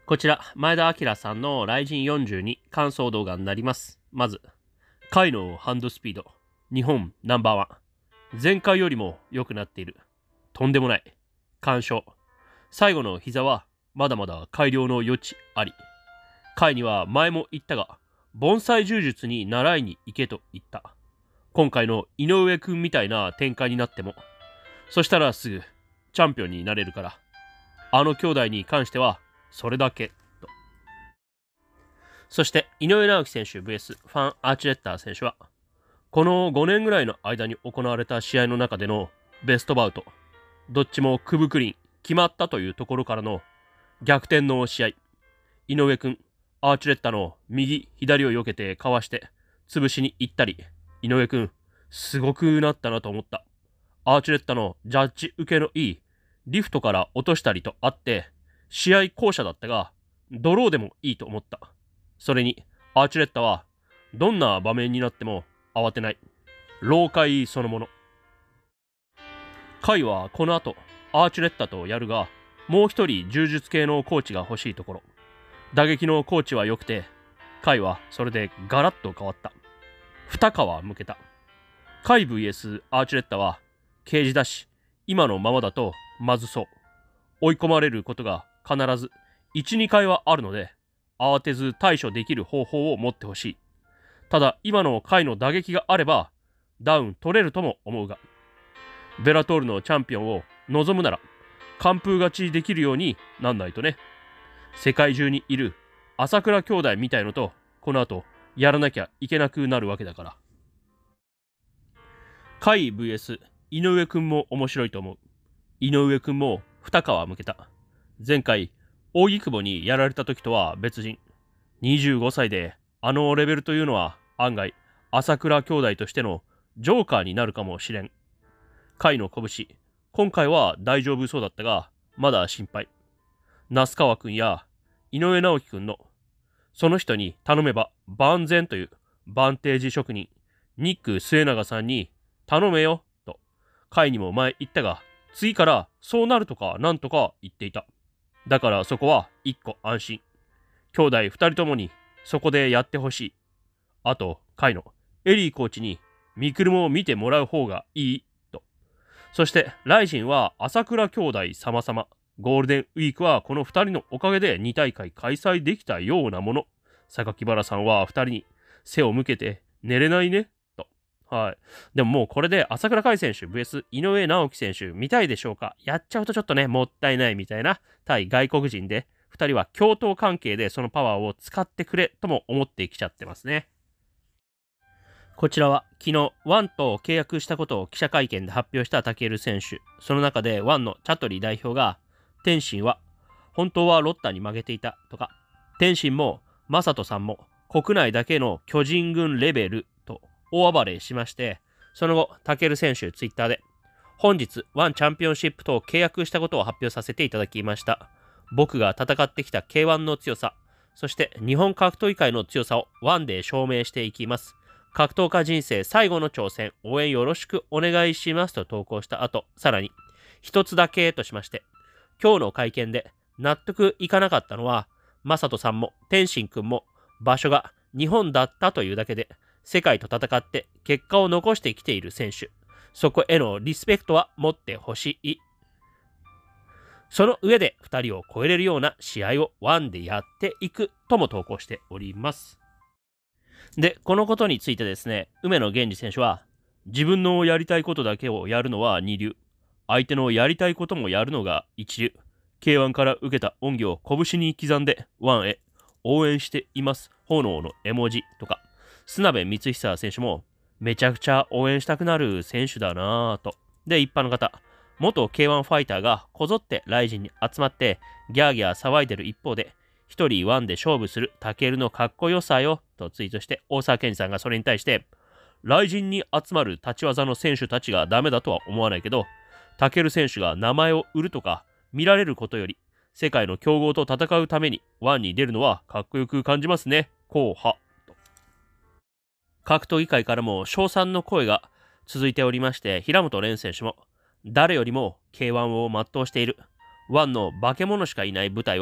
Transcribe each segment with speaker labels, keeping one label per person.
Speaker 1: こちら、前田明さんの雷神42感想動画になります。まず、回のハンドスピード、日本ナンバーワン。前回よりも良くなっている。とんでもない。干渉。最後の膝は、まだまだ改良の余地あり。回には前も言ったが、盆栽柔術に習いに行けと言った。今回の井上くんみたいな展開になっても、そしたらすぐチャンピオンになれるから。あの兄弟に関しては、それだけと。そして井上直樹選手 vs ファン・アーチレッター選手はこの5年ぐらいの間に行われた試合の中でのベストバウト、どっちもクブクリン決まったというところからの逆転の試合。井上くんアーチレッタの右左を避けてかわして潰しに行ったり、井上くんすごくなったなと思った。アーチレッタのジャッジ受けのいいリフトから落としたりとあって試合巧者だったが、ドローでもいいと思った。それに、アーチレッタは、どんな場面になっても慌てない。老快そのもの。カイはこの後、アーチレッタとやるが、もう一人柔術系のコーチが欲しいところ。打撃のコーチは良くて、カイはそれでガラッと変わった。二皮向けた。カイ vs アーチレッタは、ケージだし、今のままだとまずそう。追い込まれることが必ず 1,2 回はあるので、慌てず対処できる方法を持ってほしい。ただ、今の回の打撃があれば、ダウン取れるとも思うが、ベラトールのチャンピオンを望むなら、完封勝ちできるようになんないとね。世界中にいる朝倉兄弟みたいのと、この後、やらなきゃいけなくなるわけだから。カイ vs 井上くんも面白いと思う。井上くんも二皮向けた。前回、扇久保にやられた時とは別人。25歳であのレベルというのは案外、朝倉兄弟としてのジョーカーになるかもしれん。甲斐の拳、今回は大丈夫そうだったが、まだ心配。那須川くんや井上直樹くんの、その人に頼めば万全というバンテージ職人、ニック末永さんに頼めよと、甲斐にも前言ったが、次からそうなるとかなんとか言っていた。だからそこは一個安心。兄弟二人ともにそこでやってほしい。あと、甲斐のエリーコーチにミクルも見てもらう方がいいと。そして、ライジンは朝倉兄弟様々。ゴールデンウィークはこの二人のおかげで2大会開催できたようなもの。榊原さんは二人に背を向けて寝れないね。はい。でももうこれで朝倉海選手 vs 井上直樹選手見たいでしょうか。やっちゃうとちょっとね、もったいないみたいな対外国人で、2人は共闘関係でそのパワーを使ってくれとも思ってきちゃってますね。こちらは昨日ワンと契約したことを記者会見で発表したタケル選手。その中でワンのチャトリ代表が、天心は本当はロッタに負けていたとか、天心も正人さんも国内だけの巨人軍レベルと大暴れしまして、その後、タケル選手ツイッターで、本日、ワンチャンピオンシップと契約したことを発表させていただきました。僕が戦ってきた K1 の強さ、そして日本格闘技界の強さをワンで証明していきます。格闘家人生最後の挑戦、応援よろしくお願いしますと投稿した後、さらに、一つだけとしまして、今日の会見で納得いかなかったのは、正人さんも天心くんも場所が日本だったというだけで、世界と戦って結果を残してきている選手。そこへのリスペクトは持ってほしい。その上で2人を超えれるような試合をワンでやっていくとも投稿しております。で、このことについてですね、梅野源氏選手は、自分のやりたいことだけをやるのは二流。相手のやりたいこともやるのが一流。K1 から受けた恩義を拳に刻んでワンへ応援しています。炎の絵文字とか。須鍋光久選手もめちゃくちゃ応援したくなる選手だなぁと。で、一般の方、元 K1 ファイターがこぞってライジンに集まってギャーギャー騒いでる一方で、一人ワンで勝負するタケルのかっこよさよとツイートして、大沢健二さんがそれに対して、ライジンに集まる立ち技の選手たちがダメだとは思わないけど、タケル選手が名前を売るとか見られることより、世界の強豪と戦うためにワンに出るのはかっこよく感じますね。後派。格闘技界からも称賛の声が続いておりまして、平本蓮選手も誰よりも K1 を全うしている。ワンの化け物しかいない舞台を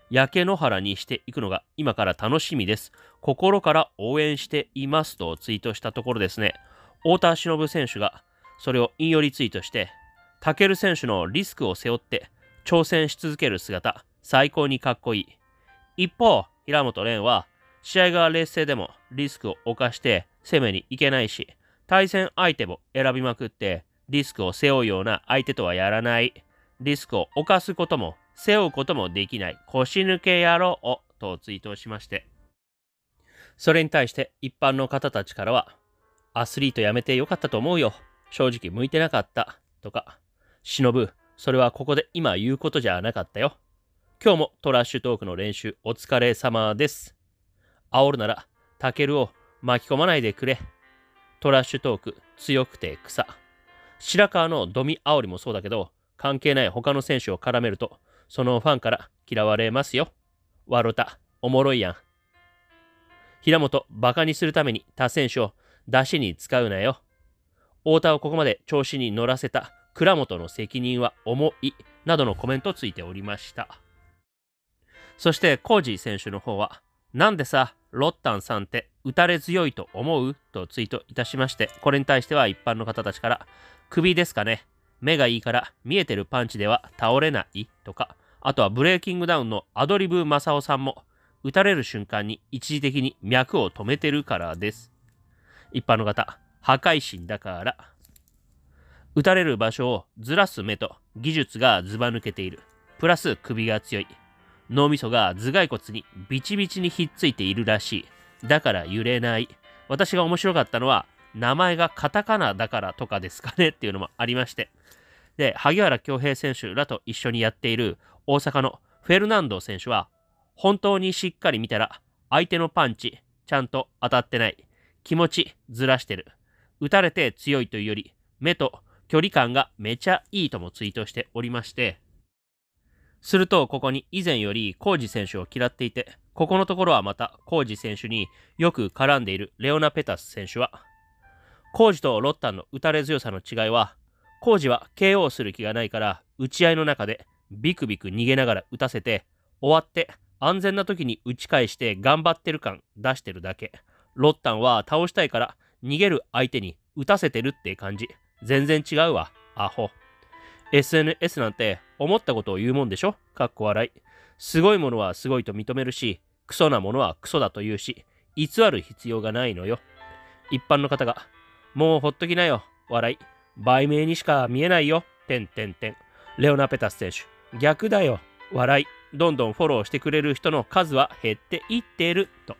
Speaker 1: 焼け野原にしていくのが今から楽しみです。心から応援していますとツイートしたところですね、太田忍選手がそれを引用リツイートして、武選手のリスクを背負って挑戦し続ける姿、最高にかっこいい。一方、平本蓮は試合が劣勢でもリスクを冒して攻めに行けないし、対戦相手も選びまくってリスクを背負うような相手とはやらない。リスクを冒すことも背負うこともできない腰抜け野郎とツイートをしまして、それに対して一般の方たちからは、アスリートやめてよかったと思うよ。正直向いてなかった。とか、忍、それはここで今言うことじゃなかったよ。今日もトラッシュトークの練習お疲れ様です。煽るなら、タケルを巻き込まないでくれ。トラッシュトーク強くて草。白川のドミ煽りもそうだけど、関係ない他の選手を絡めると、そのファンから嫌われますよ。わろた、おもろいやん。平本、バカにするために他選手を出しに使うなよ。太田をここまで調子に乗らせた倉本の責任は重いなどのコメントついておりました。そしてコージー選手の方は、なんでさ、ロッタンさんって打たれ強いと思うとツイートいたしまして、これに対しては一般の方たちから、首ですかね、目がいいから見えてるパンチでは倒れないとか、あとはブレイキングダウンのアドリブ正雄さんも、打たれる瞬間に一時的に脈を止めてるからです。一般の方、破壊神だから。打たれる場所をずらす目と技術がずば抜けている。プラス首が強い。脳みそが頭蓋骨にビチビチにひっついているらしい。だから揺れない。私が面白かったのは、名前がカタカナだからとかですかねっていうのもありまして。で、萩原恭平選手らと一緒にやっている大阪のフェルナンド選手は、本当にしっかり見たら、相手のパンチ、ちゃんと当たってない。気持ちずらしてる。打たれて強いというより、目と距離感がめちゃいいともツイートしておりまして、するとここに以前よりコージ選手を嫌っていて、ここのところはまたコージ選手によく絡んでいるレオナ・ペタス選手は、コージとロッタンの打たれ強さの違いは、コージは KO する気がないから打ち合いの中でビクビク逃げながら打たせて、終わって安全な時に打ち返して頑張ってる感出してるだけ。ロッタンは倒したいから逃げる相手に打たせてるって感じ。全然違うわ、アホ。SNS なんて思ったことを言うもんでしょ？かっこ笑い。すごいものはすごいと認めるし、クソなものはクソだと言うし、偽る必要がないのよ。一般の方が、もうほっときなよ、笑い。売名にしか見えないよ、レオナ・ペタス選手、逆だよ、笑い。どんどんフォローしてくれる人の数は減っていっていると。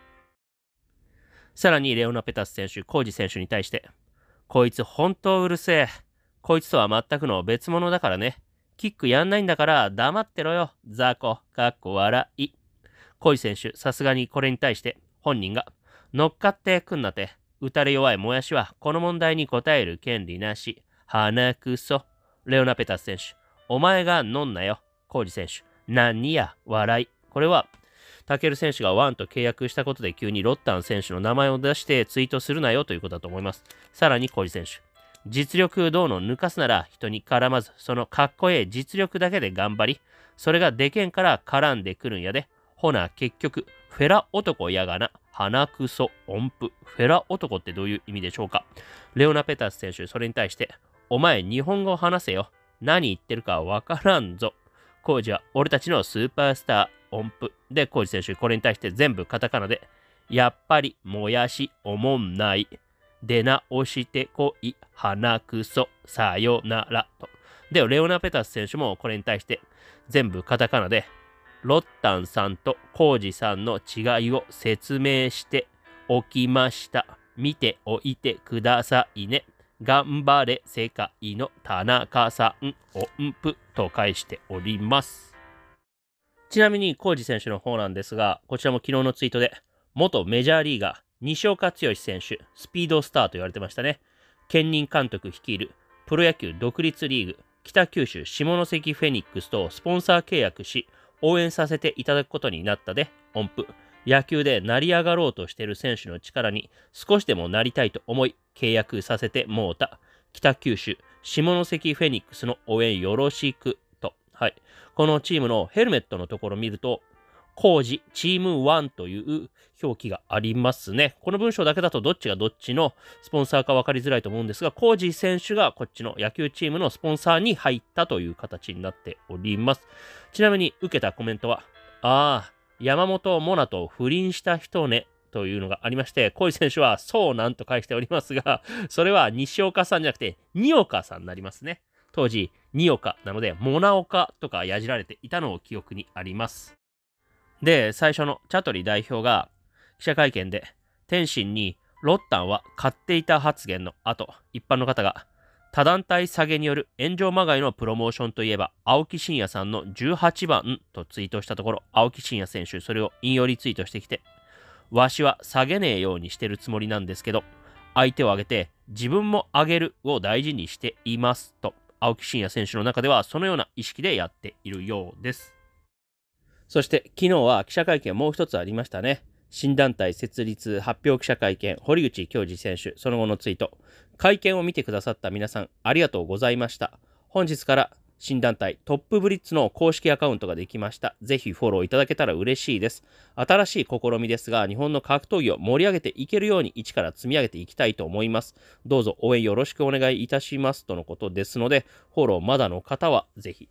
Speaker 1: さらにレオナ・ペタス選手、コージ選手に対して、こいつ本当うるせえ。こいつとは全くの別物だからね。キックやんないんだから黙ってろよ、雑魚、かっこ笑い。コージ選手、さすがにこれに対して本人が、乗っかってくんなて、打たれ弱いもやしはこの問題に答える権利なし。鼻くそ。レオナ・ペタス選手、お前が飲んなよ。コージ選手、何や、笑い。これは、タケル選手がワンと契約したことで急にロッタン選手の名前を出してツイートするなよということだと思います。さらにコージ選手、実力どうの抜かすなら人に絡まず、そのかっこええ実力だけで頑張り、それがでけんから絡んでくるんやで。ほな、結局、フェラ男やがな。鼻くそ音符。フェラ男ってどういう意味でしょうか？レオナ・ペタス選手、それに対して、お前日本語を話せよ。何言ってるかわからんぞ。コージは俺たちのスーパースター音符。で、コージ選手、これに対して全部カタカナで、やっぱりもやしおもんない。出直してこい。鼻くそ。さよなら。と。で、レオナ・ペタス選手もこれに対して全部カタカナで、ロッタンさんとコージさんの違いを説明しておきました。見ておいてくださいね。頑張れ世界の田中さん音符と返しております。ちなみにコージ選手の方なんですが、こちらも昨日のツイートで、元メジャーリーガー西岡剛選手、スピードスターと言われてましたね。兼任監督率いるプロ野球独立リーグ北九州下関フェニックスとスポンサー契約し、応援させていただくことになったで、音符。野球で成り上がろうとしている選手の力に少しでもなりたいと思い、契約させてもうた。北九州下関フェニックスの応援よろしくとはい。このチームのヘルメットのところを見ると、コージチーム1という表記がありますね。この文章だけだとどっちがどっちのスポンサーか分かりづらいと思うんですが、コージ選手がこっちの野球チームのスポンサーに入ったという形になっております。ちなみに受けたコメントは、山本モナと不倫した人ねというのがありまして、コージ選手はそうなんと返しておりますが、それは西岡さんじゃなくて、二岡さんになりますね。当時、二岡なので、モナ岡とかやじられていたのを記憶にあります。で、最初のチャトリ代表が記者会見で、天心にロッタンは買っていた発言の後、一般の方が、他団体下げによる炎上まがいのプロモーションといえば、青木真也さんの18番とツイートしたところ、青木真也選手、それを引用リツイートしてきて、わしは下げねえようにしてるつもりなんですけど、相手を挙げて自分も上げるを大事にしていますと、青木真也選手の中ではそのような意識でやっているようです。そして昨日は記者会見もう一つありましたね。新団体設立発表記者会見、堀口恭司選手、その後のツイート。会見を見てくださった皆さん、ありがとうございました。本日から新団体トップブリッツの公式アカウントができました。ぜひフォローいただけたら嬉しいです。新しい試みですが、日本の格闘技を盛り上げていけるように一から積み上げていきたいと思います。どうぞ応援よろしくお願いいたしますとのことですので、フォローまだの方はぜひ。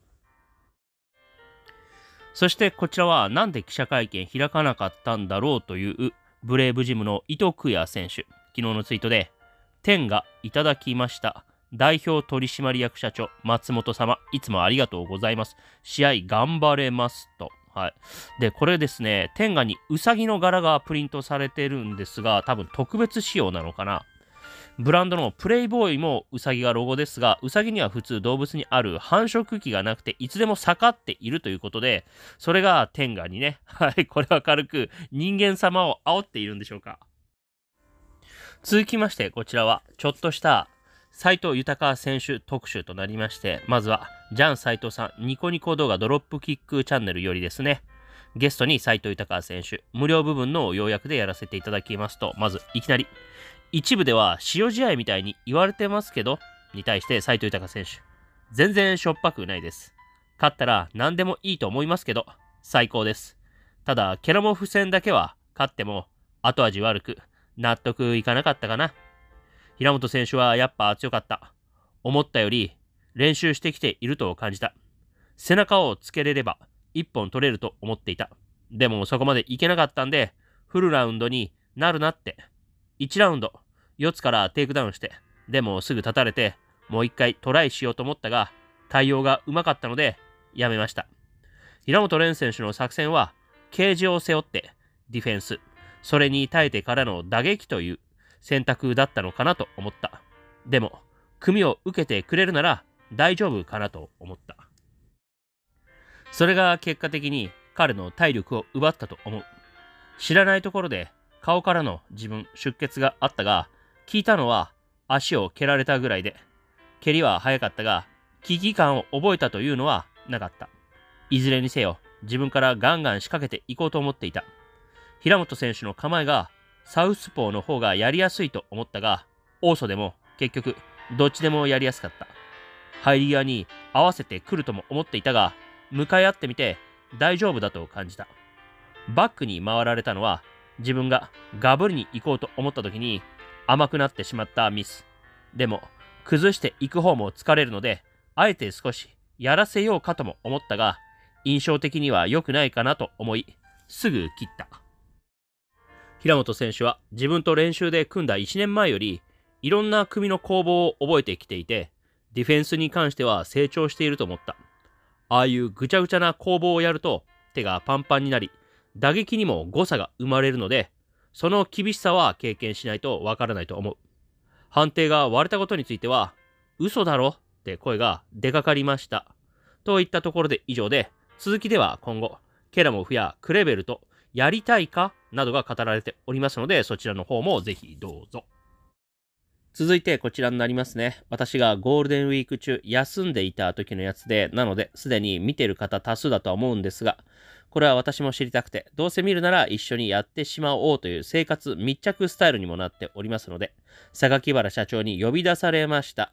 Speaker 1: そしてこちらはなんで記者会見開かなかったんだろうというブレイブジムの伊藤久也選手。昨日のツイートで、天がいただきました。代表取締役社長松本様、いつもありがとうございます。試合頑張れますと。はい。で、これですね、天下にウサギの柄がプリントされてるんですが、多分特別仕様なのかな。ブランドのプレイボーイもウサギがロゴですが、ウサギには普通動物にある繁殖期がなくて、いつでも盛っているということで、それが天下にね、はい、これは軽く人間様を煽っているんでしょうか。続きまして、こちらはちょっとした斉藤豊選手特集となりまして、まずはジャン斉藤さん、ニコニコ動画ドロップキックチャンネルよりですね、ゲストに斉藤豊選手、無料部分の要約でやらせていただきますと、まずいきなり、一部では塩試合みたいに言われてますけど、に対して斉藤豊選手、全然しょっぱくないです。勝ったら何でもいいと思いますけど、最高です。ただ、ケラモフ戦だけは勝っても後味悪く、納得いかなかったかな。平本選手はやっぱ強かった。思ったより練習してきていると感じた。背中をつけれれば一本取れると思っていた。でもそこまでいけなかったんで、フルラウンドになるなって。1ラウンド、4つからテイクダウンして、でもすぐ立たれて、もう一回トライしようと思ったが、対応がうまかったので、やめました。平本蓮選手の作戦は、ケージを背負って、ディフェンス、それに耐えてからの打撃という選択だったのかなと思った。でも、組を受けてくれるなら大丈夫かなと思った。それが結果的に彼の体力を奪ったと思う。知らないところで顔からの自分出血があったが、聞いたのは足を蹴られたぐらいで、蹴りは早かったが、危機感を覚えたというのはなかった。いずれにせよ、自分からガンガン仕掛けていこうと思っていた。平本選手の構えがサウスポーの方がやりやすいと思ったが、オーソでも結局どっちでもやりやすかった。入り際に合わせてくるとも思っていたが、向かい合ってみて大丈夫だと感じた。バックに回られたのは、自分がガブリに行こうと思った時に甘くなってしまったミス。でも、崩していく方も疲れるので、あえて少しやらせようかとも思ったが、印象的には良くないかなと思い、すぐ切った。平本選手は自分と練習で組んだ1年前より、いろんな組の攻防を覚えてきていて、ディフェンスに関しては成長していると思った。ああいうぐちゃぐちゃな攻防をやると、手がパンパンになり、打撃にも誤差が生まれるので、その厳しさは経験しないとわからないと思う。判定が割れたことについては、嘘だろって声が出かかりました。といったところで以上で、続きでは今後、ケラモフやクレベルとやりたいかなどが語られておりますので、そちらの方もぜひどうぞ。続いてこちらになりますね。私がゴールデンウィーク中休んでいた時のやつで、なのですでに見てる方多数だとは思うんですが、これは私も知りたくて、どうせ見るなら一緒にやってしまおうという生活密着スタイルにもなっておりますので、榊原社長に呼び出されました。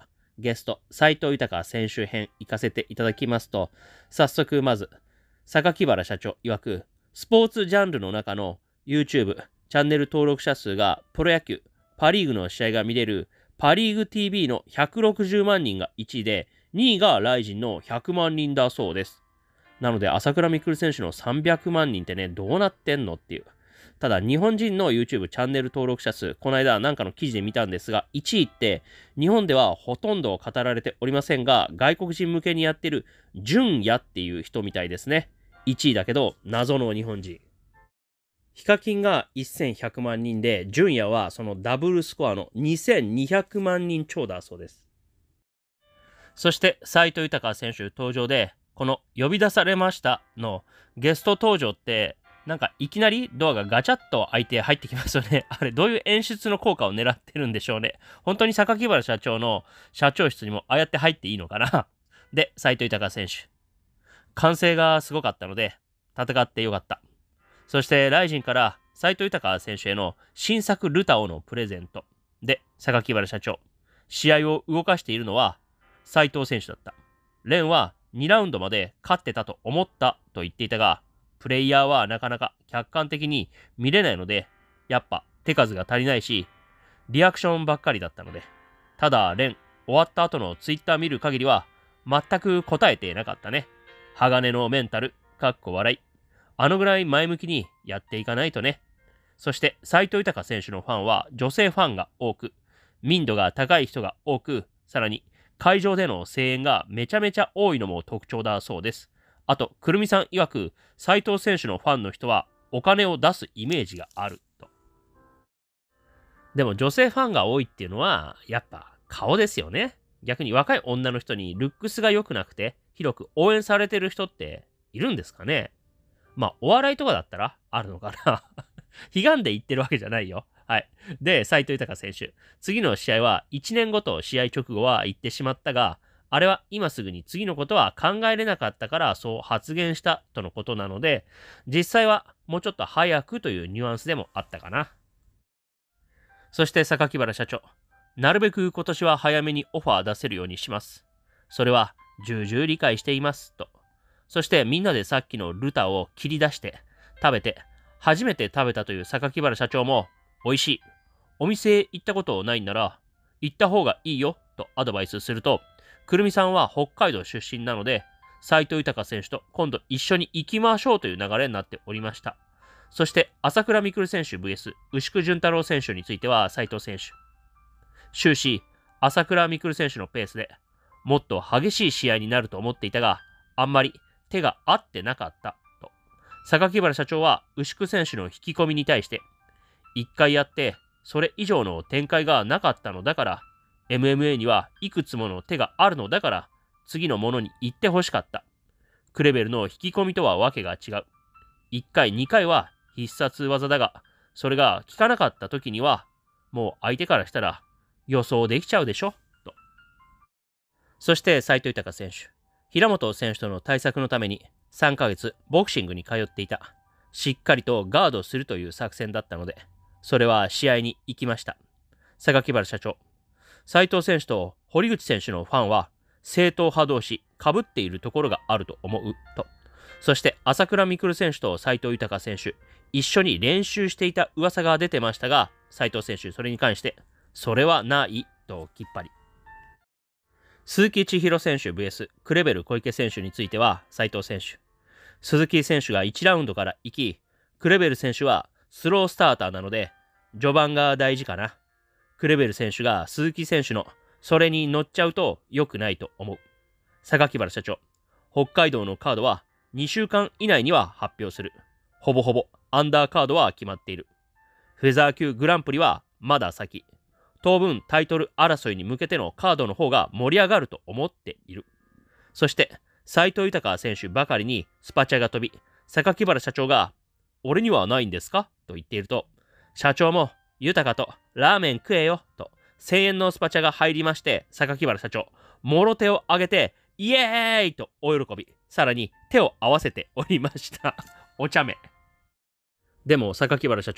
Speaker 1: ゲスト、斉藤豊選手編行かせていただきますと、早速まず、榊原社長曰く、スポーツジャンルの中の YouTube、チャンネル登録者数がプロ野球、パリーグの試合が見れるパリーグ TV の160万人が1位で、2位がライジンの100万人だそうです。なので、朝倉未来選手の300万人ってね、どうなってんのっていう。ただ、日本人の YouTube チャンネル登録者数、この間なんかの記事で見たんですが、1位って日本ではほとんど語られておりませんが、外国人向けにやってる純也っていう人みたいですね。1位だけど、謎の日本人。ヒカキンが1100万人で、純也はそのダブルスコアの2200万人超だそうです。そして、斉藤豊選手登場で、この呼び出されましたのゲスト登場って、なんかいきなりドアがガチャッと開いて入ってきますよね。あれどういう演出の効果を狙ってるんでしょうね。本当に榊原社長の社長室にもああやって入っていいのかな。で、斉藤豊選手。歓声がすごかったので、戦ってよかった。そしてライジンから斉藤豊選手への新作ルタオのプレゼント。で、榊原社長。試合を動かしているのは斉藤選手だった。レンは2ラウンドまで勝ってたと思ったと言っていたが、プレイヤーはなかなか客観的に見れないので、やっぱ手数が足りないし、リアクションばっかりだったので、ただ、レン、終わった後のツイッター見る限りは、全く答えてなかったね。鋼のメンタル、かっこ笑い。あのぐらい前向きにやっていかないとね。そして、斉藤豊選手のファンは女性ファンが多く、民度が高い人が多く、さらに会場での声援がめちゃめちゃ多いのも特徴だそうです。あと、くるみさん曰く、斉藤選手のファンの人はお金を出すイメージがあると。でも女性ファンが多いっていうのは、やっぱ顔ですよね。逆に若い女の人にルックスが良くなくて、広く応援されてる人っているんですかね。まあ、お笑いとかだったらあるのかな。悲願で言ってるわけじゃないよ。はい。で、斉藤豊選手。次の試合は1年後と試合直後は言ってしまったが、あれは今すぐに次のことは考えれなかったからそう発言したとのことなので、実際はもうちょっと早くというニュアンスでもあったかな。そして榊原社長、なるべく今年は早めにオファー出せるようにします。それは重々理解していますと。そしてみんなでさっきのルタを切り出して食べて、初めて食べたという榊原社長も、美味しい。お店へ行ったことないんなら行った方がいいよとアドバイスすると、くるみさんは北海道出身なので、斉藤豊選手と今度一緒に行きましょうという流れになっておりました。そして、朝倉未来選手 VS 牛久潤太郎選手については斉藤選手。終始、朝倉未来選手のペースでもっと激しい試合になると思っていたが、あんまり手が合ってなかったと。榊原社長は牛久選手の引き込みに対して、一回やってそれ以上の展開がなかったのだから、MMA にはいくつもの手があるのだから、次のものに行ってほしかった。クレベルの引き込みとはわけが違う。1回、2回は必殺技だが、それが効かなかった時には、もう相手からしたら予想できちゃうでしょと。そして斉藤豊選手。平本選手との対策のために3ヶ月ボクシングに通っていた。しっかりとガードするという作戦だったので、それは試合に行きました。榊原社長。斉藤選手と堀口選手のファンは正統派同士被っているところがあると思うと。そして朝倉未来選手と斉藤豊選手一緒に練習していた噂が出てましたが、斉藤選手それに関してそれはないときっぱり。鈴木千尋選手 vs クレベル小池選手については斉藤選手。鈴木選手が1ラウンドから行き、クレベル選手はスロースターターなので序盤が大事かな。クレベル選手が鈴木選手のそれに乗っちゃうと良くないと思う。榊原社長、北海道のカードは2週間以内には発表する。ほぼほぼアンダーカードは決まっている。フェザー級グランプリはまだ先。当分タイトル争いに向けてのカードの方が盛り上がると思っている。そして斉藤豊選手ばかりにスパチャが飛び、榊原社長が俺にはないんですかと言っていると、社長も豊とラーメン食えよと1000円のスパチャが入りまして、榊原社長もろ手を挙げてイエーイと大喜び、さらに手を合わせておりました。お茶目。でも榊原社長、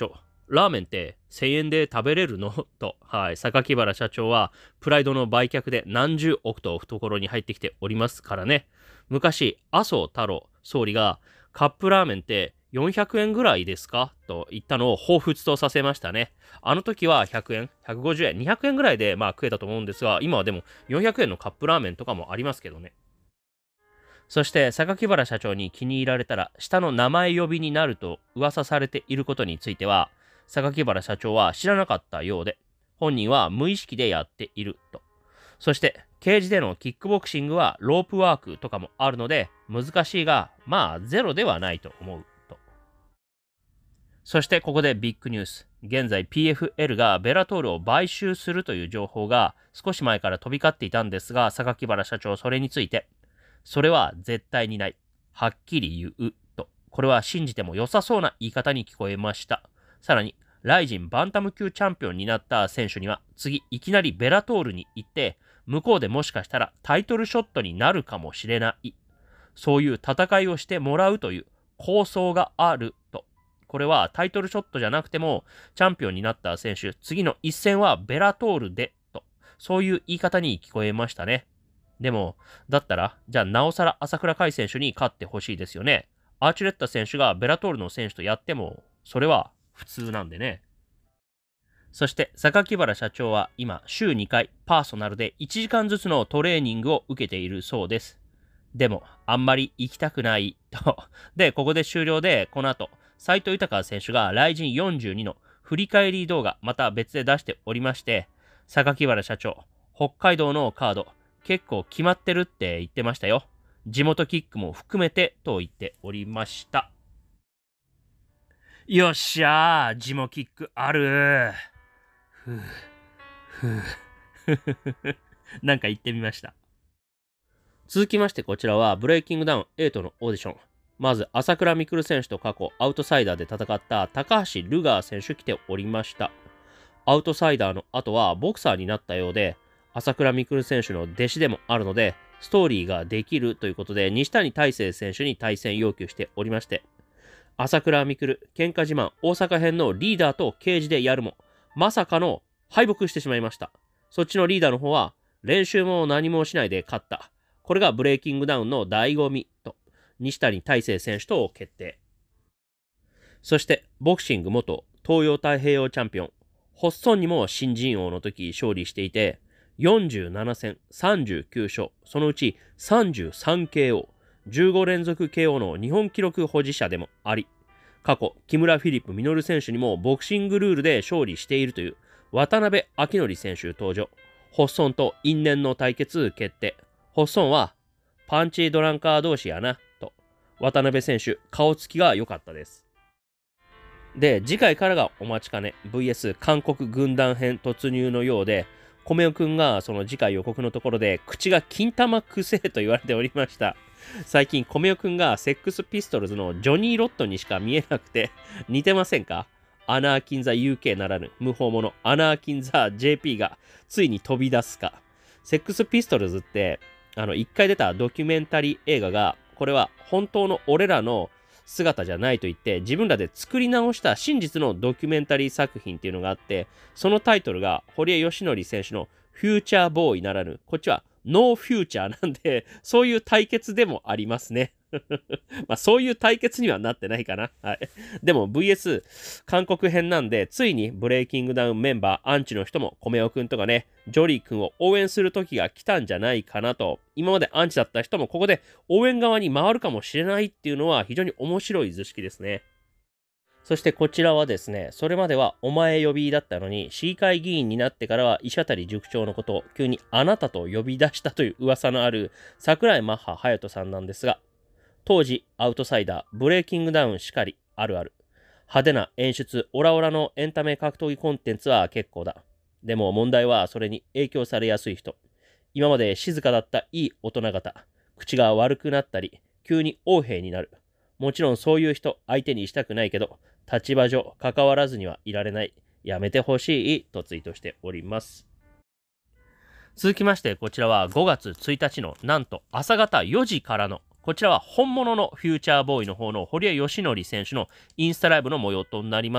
Speaker 1: ラーメンって1000円で食べれるのと、榊原社長はプライドの売却で何十億と懐に入ってきておりますからね。昔、麻生太郎総理がカップラーメンって400円ぐらいですかと言ったのを彷彿とさせましたね。あの時は100円、150円、200円ぐらいで食えたと思うんですが、今はでも400円のカップラーメンとかもありますけどね。そして榊原社長に気に入られたら下の名前呼びになると噂されていることについては、榊原社長は知らなかったようで、本人は無意識でやっていると。そしてケージでのキックボクシングはロープワークとかもあるので難しいが、ゼロではないと思うと。そしてここでビッグニュース。現在 PFL がベラトールを買収するという情報が少し前から飛び交っていたんですが、榊原社長それについて、それは絶対にない。はっきり言うと。これは信じても良さそうな言い方に聞こえました。さらに、ライジンバンタム級チャンピオンになった選手には、次いきなりベラトールに行って、向こうでもしかしたらタイトルショットになるかもしれない。そういう戦いをしてもらうという構想があると。これはタイトルショットじゃなくても、チャンピオンになった選手、次の一戦はベラトールでと。そういう言い方に聞こえましたね。でも、だったら、じゃあなおさら朝倉海選手に勝ってほしいですよね。アーチュレッタ選手がベラトールの選手とやっても、それは普通なんでね。そして、榊原社長は今、週2回パーソナルで1時間ずつのトレーニングを受けているそうです。でも、あんまり行きたくないと。で、ここで終了で、この後、斉藤豊選手がライジン42の振り返り動画、また別で出しておりまして、榊原社長、北海道のカード、結構決まってるって言ってましたよ。地元キックも含めてと言っておりました。よっしゃー、地元キックある。ふぅ、ふぅ。なんか言ってみました。続きましてこちらはブレイキングダウン8のオーディション。まず朝倉未来選手と過去アウトサイダーで戦った高橋ルガー選手来ておりました。アウトサイダーの後はボクサーになったようで、朝倉未来選手の弟子でもあるので、ストーリーができるということで、西谷大成選手に対戦要求しておりまして、朝倉未来、喧嘩自慢大阪編のリーダーと刑事でやるも、まさかの敗北してしまいました。そっちのリーダーの方は、練習も何もしないで勝った。これがブレイキングダウンの醍醐味と、西谷大成選手と決定。そして、ボクシング元東洋太平洋チャンピオン、ホッソンにも新人王の時勝利していて、47戦39勝、そのうち33KO、15連続 KO の日本記録保持者でもあり、過去、木村フィリップ・ミノル選手にもボクシングルールで勝利しているという渡辺明則選手登場。ホッソンと因縁の対決決定。ホッソンは、パンチドランカー同士やな、と。渡辺選手、顔つきが良かったです。で、次回からがお待ちかね、VS 韓国軍団編突入のようで、米尾くんがその次回予告のところで、口が金玉くせえと言われておりました。最近、米尾くんがセックスピストルズのジョニー・ロットにしか見えなくて、似てませんか？アナーキンザ UK ならぬ無法者アナーキンザ JP がついに飛び出すか。セックスピストルズって一回出たドキュメンタリー映画が、これは本当の俺らの姿じゃないと言って自分らで作り直した真実のドキュメンタリー作品っていうのがあって、そのタイトルが堀江義則選手のフューチャーボーイならぬ、こっちはノーフューチャーなんで、そういう対決でもありますね。そういう対決にはなってないかな。はい。でも VS 韓国編なんで、ついにブレイキングダウンメンバーアンチの人も米尾くんとかね、ジョリーくんを応援する時が来たんじゃないかなと。今までアンチだった人もここで応援側に回るかもしれないっていうのは非常に面白い図式ですね。そしてこちらはですね、それまではお前呼びだったのに、市議会議員になってからは石渡塾長のことを急にあなたと呼び出したという噂のある桜井マッハ隼人さんなんですが、当時アウトサイダー、ブレイキングダウンしかり、あるある。派手な演出、オラオラのエンタメ格闘技コンテンツは結構だ。でも問題はそれに影響されやすい人。今まで静かだったいい大人方。口が悪くなったり、急に横柄になる。もちろんそういう人相手にしたくないけど、立場上関わらずにはいられない。やめてほしいとツイートしております。続きましてこちらは5月1日のなんと朝方4時からのこちらは本物のフューチャーボーイの方の堀江義則選手のインスタライブの模様となります。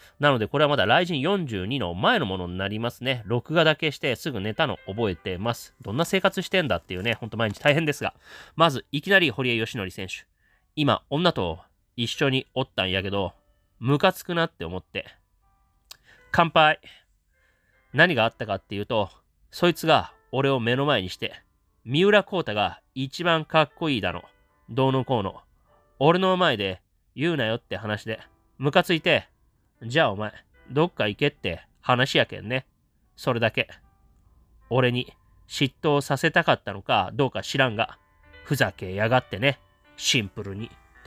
Speaker 1: なのでこれはまだライジン42の前のものになりますね。録画だけしてすぐ寝たの覚えてます。どんな生活してんだっていうね、ほんと毎日大変ですが。まずいきなり堀江義則選手。今女と一緒におったんやけど、ムカつくなって思って。乾杯。何があったかっていうと、そいつが俺を目の前にして、三浦孝太が一番かっこいいだの。どうのこうの。俺の前で言うなよって話で、ムカついて、じゃあお前、どっか行けって話やけんね。それだけ。俺に嫉妬させたかったのかどうか知らんが、ふざけやがってね。シンプルに。と。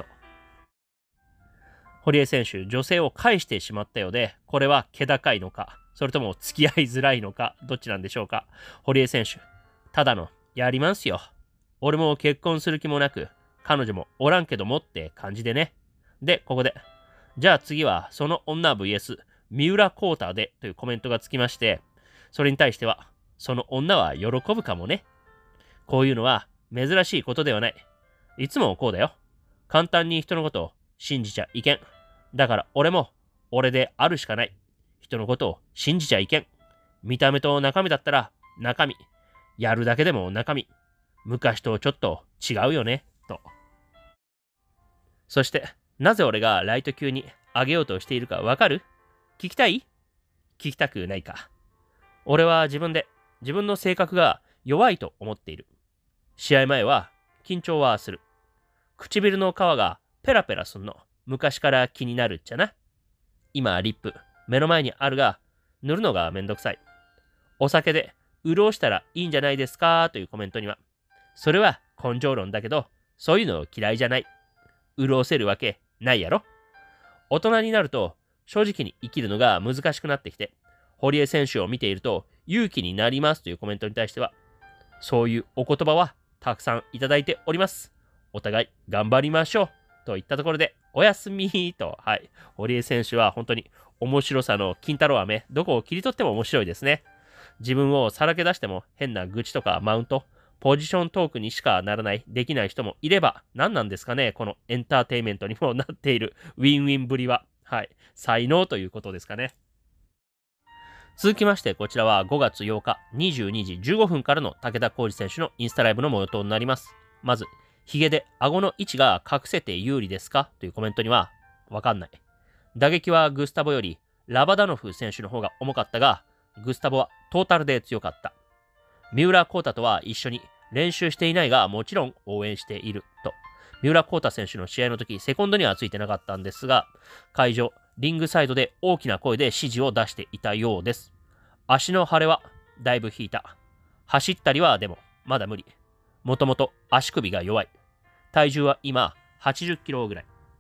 Speaker 1: 堀江選手、女性を返してしまったようで、これは気高いのか、それとも付き合いづらいのか、どっちなんでしょうか。堀江選手、ただのやりますよ。俺も結婚する気もなく、彼女もおらんけどもって感じでね。で、ここで。じゃあ次は、その女 VS 三浦孝太でというコメントがつきまして、それに対しては、その女は喜ぶかもね。こういうのは珍しいことではない。いつもこうだよ。簡単に人のことを信じちゃいけん。だから俺も俺であるしかない。人のことを信じちゃいけん。見た目と中身だったら中身。やるだけでも中身。昔とちょっと違うよね。と。そして、なぜ俺がライト級に上げようとしているかわかる？聞きたい？聞きたくないか。俺は自分の性格が弱いと思っている。試合前は緊張はする。唇の皮がペラペラすんの。昔から気になるっちゃな。今リップ目の前にあるが塗るのがめんどくさい。お酒で潤したらいいんじゃないですかというコメントには、それは根性論だけど、そういうの嫌いじゃない。潤せるわけないやろ。大人になると正直に生きるのが難しくなってきて、堀江選手を見ていると勇気になりますというコメントに対しては、そういうお言葉はたくさんいただいております。お互い頑張りましょう。といったところで、おやすみと、はい。堀江選手は本当に面白さの金太郎飴、どこを切り取っても面白いですね。自分をさらけ出しても変な愚痴とかマウント、ポジショントークにしかならない、できない人もいれば、何なんですかね、このエンターテインメントにもなっているウィンウィンぶりは。はい。才能ということですかね。続きまして、こちらは5月8日22時15分からの武田浩二選手のインスタライブの模様となります。まず、ヒゲで顎の位置が隠せて有利ですかというコメントには、わかんない。打撃はグスタボよりラバダノフ選手の方が重かったが、グスタボはトータルで強かった。三浦孝太とは一緒に練習していないが、もちろん応援していると。三浦孝太選手の試合の時、セコンドにはついてなかったんですが、会場、リングサイドで大きな声で指示を出していたようです。足の腫れはだいぶ引いた。走ったりはでもまだ無理。もともと足首が弱い。体重は今80キロぐらい。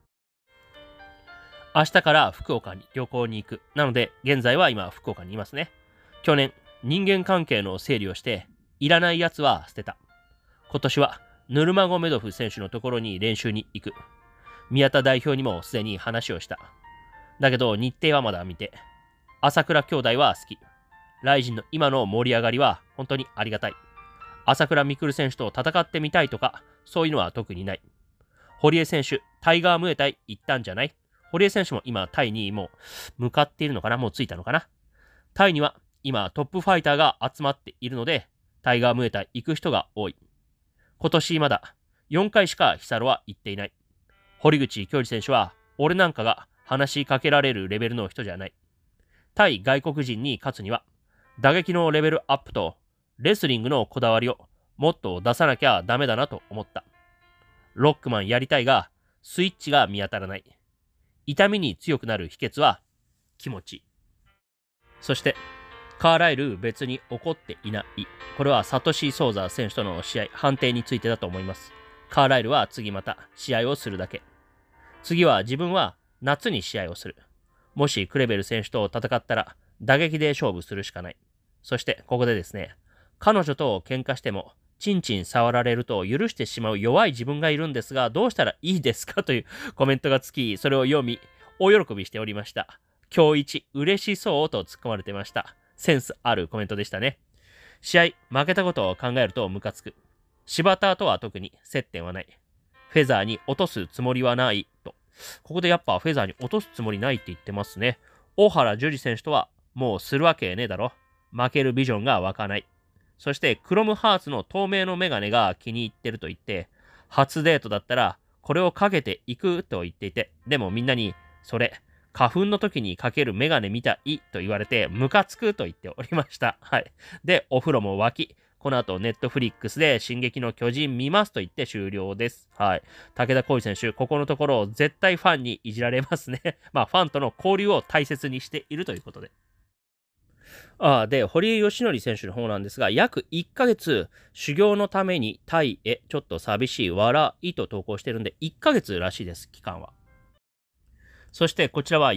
Speaker 1: 明日から福岡に旅行に行く。なので現在は今福岡にいますね。去年人間関係の整理をしていらないやつは捨てた。今年はヌルマゴメドフ選手のところに練習に行く。宮田代表にもすでに話をした。だけど日程はまだ見て。朝倉兄弟は好き。ライジンの今の盛り上がりは本当にありがたい。朝倉未来選手と戦ってみたいとか、そういうのは特にない。堀江選手、タイガームエタイ行ったんじゃない？堀江選手も今タイにもう向かっているのかな？もう着いたのかな？タイには今トップファイターが集まっているので、タイガームエタイ行く人が多い。今年まだ4回しかヒサロは行っていない。堀口恭司選手は俺なんかが話しかけられるレベルの人じゃない。対外国人に勝つには、打撃のレベルアップとレスリングのこだわりをもっと出さなきゃダメだなと思った。ロックマンやりたいが、スイッチが見当たらない。痛みに強くなる秘訣は気持ち。そして、カーライル別に怒っていない。これはサトシ・ソーザ選手との試合、判定についてだと思います。カーライルは次また試合をするだけ。次は自分は夏に試合をする。もしクレベル選手と戦ったら打撃で勝負するしかない。そしてここでですね、彼女と喧嘩してもチンチン触られると許してしまう弱い自分がいるんですが、どうしたらいいですかというコメントがつき、それを読み、大喜びしておりました。今日一嬉しそうと突っ込まれてました。センスあるコメントでしたね。試合負けたことを考えるとムカつく。柴田とは特に接点はない。フェザーに落とすつもりはないと。ここでやっぱフェザーに落とすつもりないって言ってますね。 大原樹里選手とはもうするわけねえだろ。負けるビジョンが湧かない。そしてクロムハーツの透明のメガネが気に入ってると言って、初デートだったらこれをかけていくと言っていて、でもみんなにそれ花粉の時にかけるメガネみたいと言われてムカつくと言っておりました。はい。で、お風呂も沸き、この後ネットフリックスで進撃の巨人見ますと言って終了です。はい。武田浩二選手、ここのところ絶対ファンにいじられますね。まあファンとの交流を大切にしているということで。で、堀江義則選手の方なんですが、約1ヶ月修行のためにタイへちょっと寂しい笑いと投稿してるんで、1ヶ月らしいです、期間は。そしてこちらは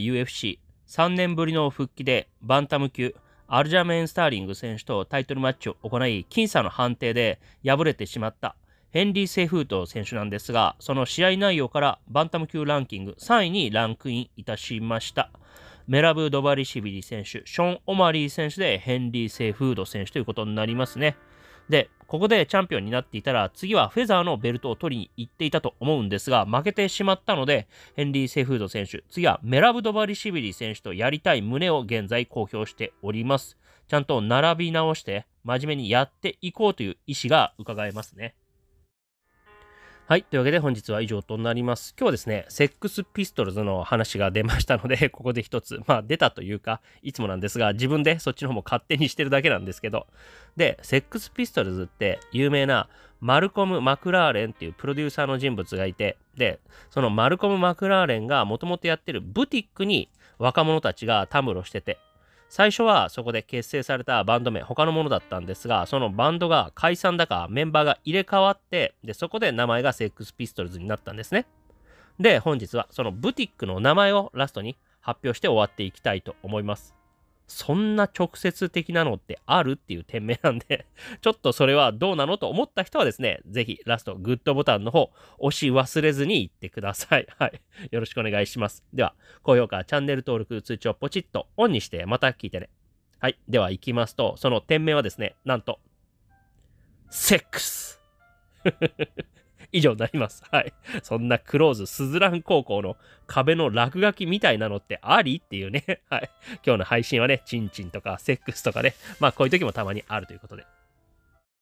Speaker 1: UFC3 年ぶりの復帰でバンタム級アルジャメイン・スターリング選手とタイトルマッチを行い、僅差の判定で敗れてしまったヘンリー・セイフート選手なんですが、その試合内容からバンタム級ランキング3位にランクインいたしました。メラブ・ドバリシビリ選手、ショーン・オマリー選手でヘンリー・セイフード選手ということになりますね。で、ここでチャンピオンになっていたら、次はフェザーのベルトを取りに行っていたと思うんですが、負けてしまったので、ヘンリー・セイフード選手、次はメラブ・ドバリシビリ選手とやりたい旨を現在公表しております。ちゃんと並び直して、真面目にやっていこうという意思が伺えますね。はい。というわけで本日は以上となります。今日はですね、セックスピストルズの話が出ましたので、ここで一つ、出たというか、いつもなんですが、自分でそっちの方も勝手にしてるだけなんですけど、で、セックスピストルズって有名なマルコム・マクラーレンっていうプロデューサーの人物がいて、で、そのマルコム・マクラーレンがもともとやってるブティックに若者たちがたむろしてて、最初はそこで結成されたバンド名他のものだったんですが、そのバンドが解散だかメンバーが入れ替わって、でそこで名前がセックスピストルズになったんですね。で、本日はそのブティックの名前をラストに発表して終わっていきたいと思います。そんな直接的なのってあるっていう点名なんでちょっとそれはどうなのと思った人はですね、ぜひラストグッドボタンの方押し忘れずに言ってください。はい。よろしくお願いします。では、高評価、チャンネル登録、通知をポチッとオンにしてまた聞いてね。はい。では行きますと、その店名はですね、なんと、セックス以上になります。はい。そんなクローズスズラン高校の壁の落書きみたいなのってありっていうね。はい。今日の配信はね、チンチンとかセックスとかね。こういう時もたまにあるということで。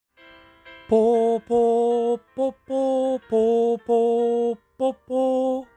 Speaker 1: ポーポーポーポーポーポーポーポー